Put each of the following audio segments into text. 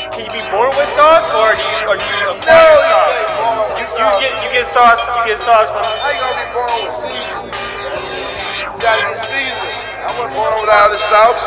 Can you be born with sauce, or do you acquire sauce? You get sauce. You get sauce from. How you gonna be born with seasoning? You gotta get seasoning. I wasn't born without the sauce.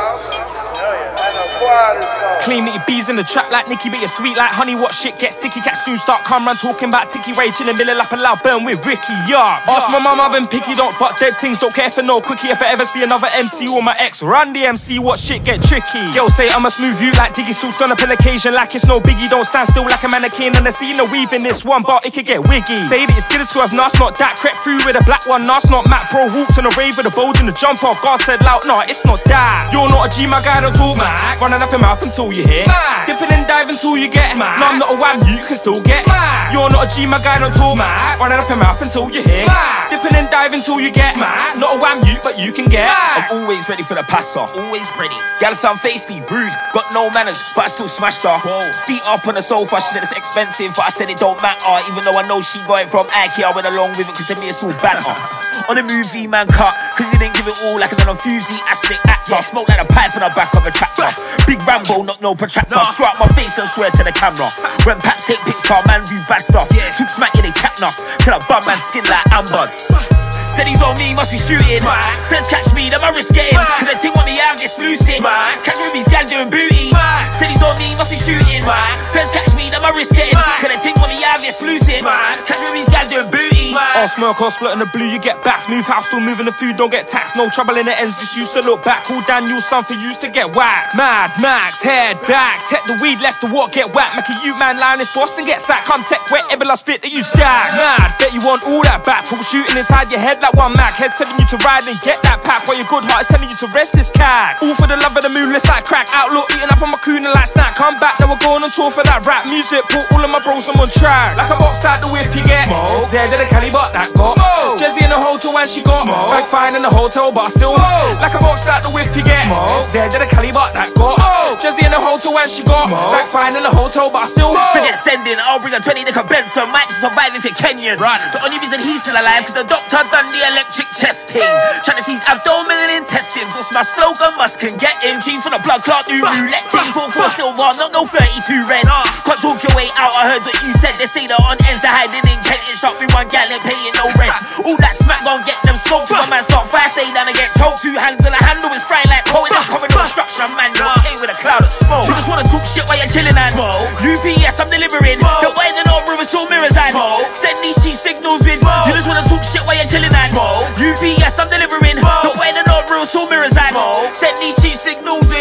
Clean that your bees in the trap like Nicky, but you're sweet like honey. What shit gets sticky? Cats soon start come round talking about Ticky Ray, chillin' Miller up a loud burn with Ricky. Yeah. Ask my mum, I've been picky, don't fuck dead things, don't care for no quickie. If I ever see another MC or my ex run the MC, what shit get tricky? Girls say I must move you like Diggy Sauce on up an occasion, like it's no biggie. Don't stand still like a mannequin, and I see no weave in this one, but it could get wiggy. Say that it's good as swerve, nah, it's not that. Crept through with a black one, nah, it's not Matt. Bro walked on a rave with a bulge in the jump off. God said loud, nah, it's not that. You're not a G, my guy, don't talk. Smack. Running up your mouth until you hit. Smack. Dipping and diving until you get. Smack. No, I'm not a wham, you can still get. Smack. You're not a G, my guy, don't talk. Smack. Running up your mouth until you hit. Smack. Dipping and diving until you get. Smack. Not a wham, you, but you can get. Smack. I'm always ready for the passer. Always ready. Gal sound feisty, rude, got no manners, but I still smashed her. Whoa. Feet up on the sofa, she said it's expensive, but I said it don't matter. Even though I know she got it from Aki, I went along with it cause to me it's all banter. On the movie, man, cut, cause you didn't give it all like an enthusiastic actor. Smoke like a pipe on the back of a tractor. Big Rambo, not no protractor. Screw out my face and swear to the camera. When Paps take pics, car man do bad stuff. Took smack, yeah, they chat enough. Till I bum man skin like ambuds. Said he's on me, must be shooting. Friends catch me, then my wrist getting. Cause they think what me have, get lucid. Catch me with these gal doing booty. Said he's on me, must be shooting. Friends catch me, then my wrist getting. Cause they think what me have, get lucid. Catch me with these gal doing booty. All smoke, all split in the blue, you get backs. Move house, still moving the food, don't get taxed. No trouble in the ends, just used to look back. Call Daniel, son for used to get whacked. Mad Max, head back. Tech the weed, left the walk, get whacked. Make a you man line this boss and get sacked. Come tech wherever I spit that you stack. Mad, bet you want all that back. Pull shooting inside your head like one Mac. Head telling you to ride and get that pack, while your good heart is telling you to rest this cat. All for the love of the moonless like crack. Outlook eating up on my cooner like snack. Come back, now we're going on tour for that rap music. Put all of my bros on track. Like a box out the whip you get. Smoke. Zed to the Cali but that got. Smoke. Jezzy in the hotel when she got. Smoke. Bag fine in the hotel but I still. Smoke. Like a box out the whip you get. Smoke. Zed to the Cali but that got. Smoke. Jezzy in the hotel when she got. Smoke. Bag fine in the hotel but I still. Smoke. Forget sending, I'll bring a 20 nick a Benson. Might just survive if you're Kenyan. Run. The only reason he's still alive cause the doctor done the electric chest thing. Trying to seize abdominal intestines. What's my slogan? Must can get in. G for the blood clot, new roulette team. 4-4 silver, not no 32 red. Can't talk your way out, I heard what you said. They say that on ends they're hiding in Kent. It's not with one gal and paying no rent. All that smack gon' get them smoked. One man start fire, stay down and get choked. Two hands on the handle is frying like coal. I'm coming on structure, man. You're okay with a cloud of smoke. You just wanna talk shit while you're chilling and smoke. UPS, I'm delivering. The way the North River saw mirrors and send these cheap signals with. You just wanna talk shit while you're chilling and UPS, I'm delivering. The way the North River saw mirrors and send these cheap signals with.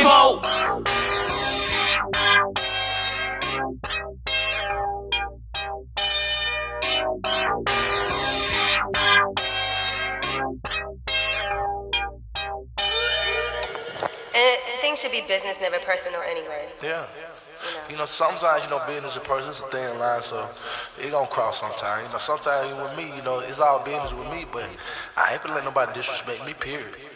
And things should be business, never personal anyway. Yeah. You know, sometimes, business and personal is a thin line, so it gonna cross sometimes. Sometimes with me, it's all business with me, but I ain't gonna let nobody disrespect me, period.